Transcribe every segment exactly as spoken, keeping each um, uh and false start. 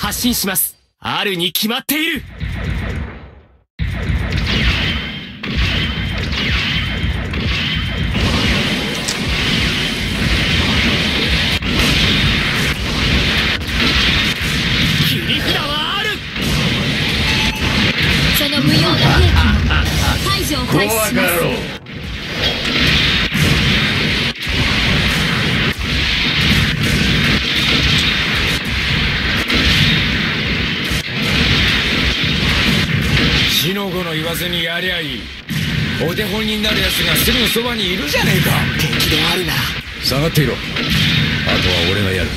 発信します。あるに決まっている。切り札はある。 その無用な兵器も排除を開始します。 四の五の言わずにやりゃいい。お手本になる奴がすぐそばにいるじゃねえか。 敵であるな。 下がっていろ。あとは俺がやる。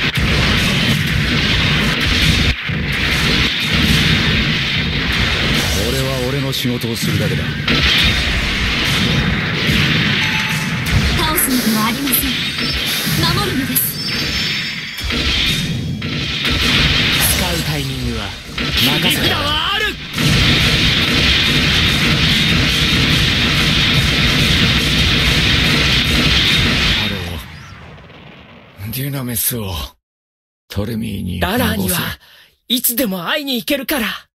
俺は俺の仕事をするだけだ。 倒すのではありません。守るのです。 使うタイミングは任せた。はある。 デュナメスをトレミーに。 ララーにはいつでも会いに行けるから。